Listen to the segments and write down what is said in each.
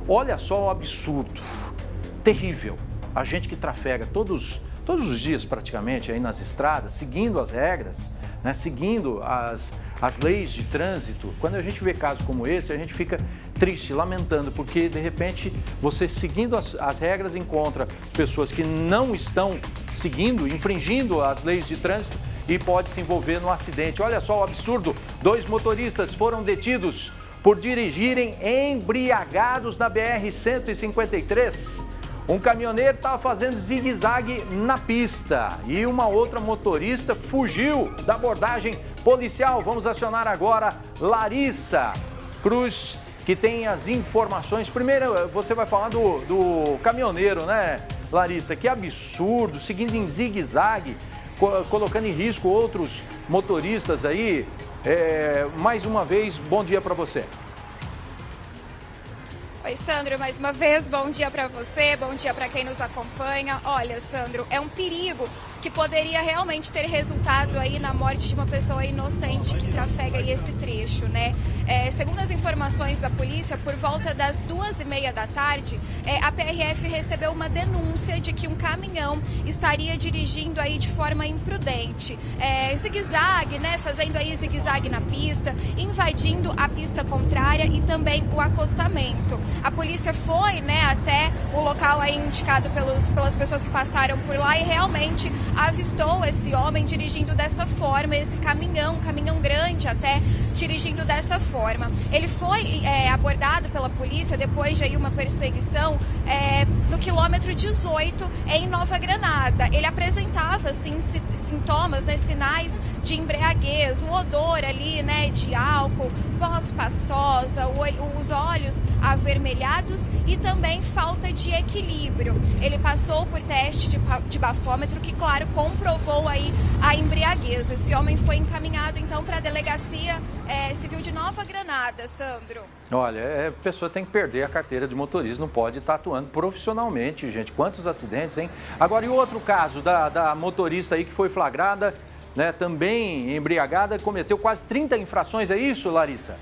Olha só o absurdo, terrível. A gente que trafega todos os dias praticamente aí nas estradas, seguindo as regras, né, seguindo as leis de trânsito. Quando a gente vê casos como esse, a gente fica triste, lamentando, porque de repente você seguindo as regras encontra pessoas que não estão seguindo, infringindo as leis de trânsito e pode se envolver no acidente. Olha só o absurdo, 2 motoristas foram detidos por dirigirem embriagados na BR-153. Um caminhoneiro estava fazendo zigue-zague na pista e uma outra motorista fugiu da abordagem policial. Vamos acionar agora Larissa Cruz, que tem as informações. Primeiro, você vai falar do caminhoneiro, né, Larissa? Que absurdo, seguindo em zigue-zague, colocando em risco outros motoristas aí. Mais uma vez, bom dia para você. Oi, Sandro, mais uma vez, bom dia para você, bom dia para quem nos acompanha. Olha, Sandro, é um perigo que poderia realmente ter resultado aí na morte de uma pessoa inocente que trafega aí esse trecho, né? Segundo as informações da polícia, por volta das 2h30 da tarde, a PRF recebeu uma denúncia de que um caminhão estaria dirigindo aí de forma imprudente, zigue-zague, né? Fazendo aí zigue-zague na pista, invadindo a pista contrária e também o acostamento. A polícia foi, né, até o local aí indicado pelas pessoas que passaram por lá e realmente avistou esse homem dirigindo dessa forma, esse caminhão grande até, dirigindo dessa forma. Ele foi abordado pela polícia depois de aí uma perseguição no quilômetro 18 em Nova Granada. Ele apresentava, assim, sintomas, né, sinais de embriaguez, o odor ali, né, de álcool, voz pastosa, os olhos avermelhados e também falta de equilíbrio. Ele passou por teste de bafômetro que, claro, comprovou aí a embriaguez. Esse homem foi encaminhado então para a Delegacia Civil de Nova Granada, Sandro. Olha, a pessoa tem que perder a carteira de motorista, não pode estar atuando profissionalmente, gente. Quantos acidentes, hein? Agora, e o outro caso da motorista aí que foi flagrada, né, também embriagada, cometeu quase 30 infrações, é isso, Larissa?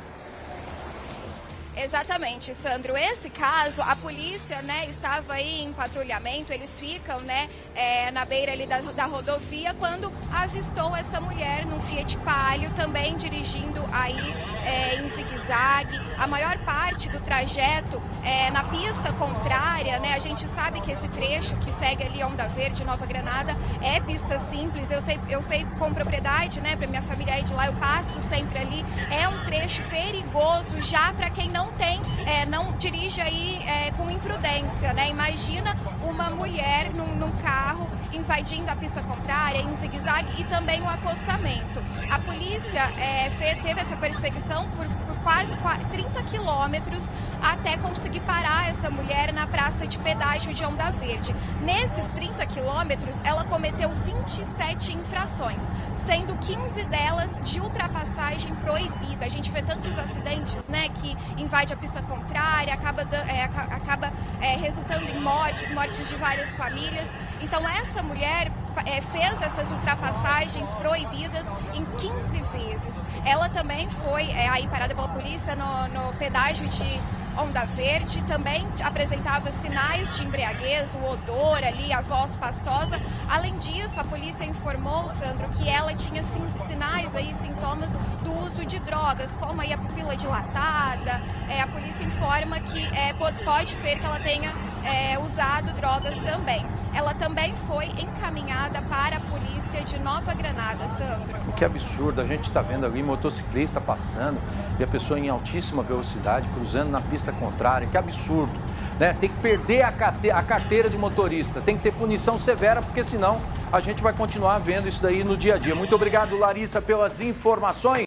Exatamente, Sandro. Esse caso, a polícia, né, estava aí em patrulhamento, eles ficam, né, na beira ali da rodovia, quando avistou essa mulher num Fiat Palio, também dirigindo aí em zigue-zague. A maior parte do trajeto na pista contrária, né, a gente sabe que esse trecho que segue ali Onda Verde, Nova Granada, é pista simples, eu sei com propriedade, né, para minha família aí de lá, eu passo sempre ali, é um trecho perigoso já para quem não dirige aí com imprudência, né? Imagina uma mulher num carro invadindo a pista contrária, em zigue-zague e também o acostamento. A polícia teve essa perseguição por quase 30 quilômetros até conseguir parar essa mulher na praça de pedágio de Onda Verde. Nesses 30 quilômetros, ela cometeu 27 infrações, sendo 15 delas de ultrapassagem proibida. A gente vê tantos acidentes, né, que invade a pista contrária, acaba resultando em mortes de várias famílias. Então, essa mulher fez essas ultrapassagens proibidas em 15 vezes. Ela também foi aí parada pela polícia no pedágio de Onda Verde, também apresentava sinais de embriaguez, o odor ali, a voz pastosa. Além disso, a polícia informou, Sandro, que ela tinha sinais aí, sintomas do uso de drogas, como aí a pupila dilatada. A polícia informa que pode ser que ela tenha usado drogas também. Ela também foi encaminhada para a polícia de Nova Granada, Sandro. Que absurdo, a gente está vendo ali motociclista passando e a pessoa em altíssima velocidade cruzando na pista contrária, que absurdo, né? Tem que perder a carteira de motorista, tem que ter punição severa, porque senão a gente vai continuar vendo isso daí no dia a dia. Muito obrigado, Larissa, pelas informações.